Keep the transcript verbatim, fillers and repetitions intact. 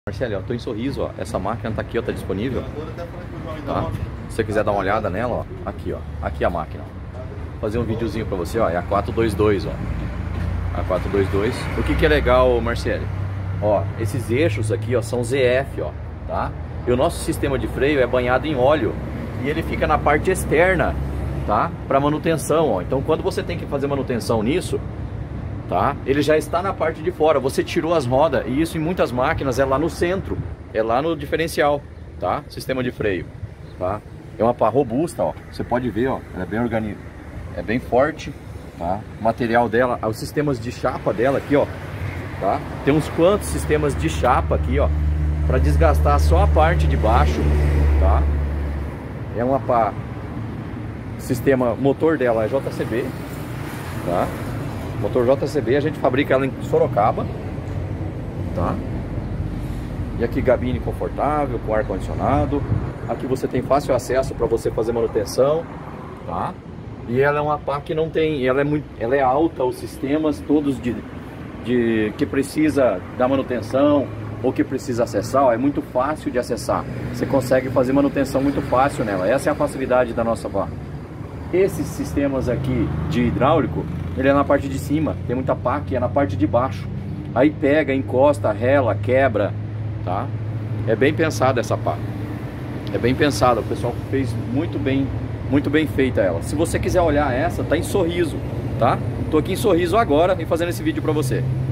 Marcelo, eu tô em Sorriso, ó. Essa máquina tá aqui, ó, tá disponível. Tá? Se você quiser dar uma olhada nela, ó, aqui, ó. Aqui a máquina. Vou fazer um videozinho pra você, ó. É a quatrocentos e vinte e dois, ó. A quatrocentos e vinte e dois. O que que é legal, Marcelo? Ó, esses eixos aqui, ó, são Z F, ó, tá? E o nosso sistema de freio é banhado em óleo e ele fica na parte externa, tá? Para manutenção, ó. Então, quando você tem que fazer manutenção nisso, tá? Ele já está na parte de fora. Você tirou as rodas e isso em muitas máquinas é lá no centro, é lá no diferencial, tá? Sistema de freio, tá? É uma pá robusta, ó. Você pode ver, ó. Ela é bem organizada, é bem forte, tá? O material dela, os sistemas de chapa dela aqui, ó. Tá? Tem uns quantos sistemas de chapa aqui, ó, para desgastar só a parte de baixo, tá? É uma pá, sistema, motor dela é J C B, tá? Motor J C B, a gente fabrica ela em Sorocaba, tá? E aqui gabine confortável, com ar condicionado. Aqui você tem fácil acesso para você fazer manutenção, tá? E ela é uma pá que não tem, ela é muito, ela é alta, os sistemas todos de de que precisa da manutenção ou que precisa acessar, ó, é muito fácil de acessar. Você consegue fazer manutenção muito fácil nela. Essa é a facilidade da nossa pá. Esses sistemas aqui de hidráulico, ele é na parte de cima. Tem muita pá que é na parte de baixo. Aí pega, encosta, rela, quebra, tá? É bem pensada essa pá. É bem pensada. O pessoal fez muito bem, muito bem feita ela. Se você quiser olhar essa, tá em Sorriso, tá? Tô aqui em Sorriso agora e fazendo esse vídeo pra você.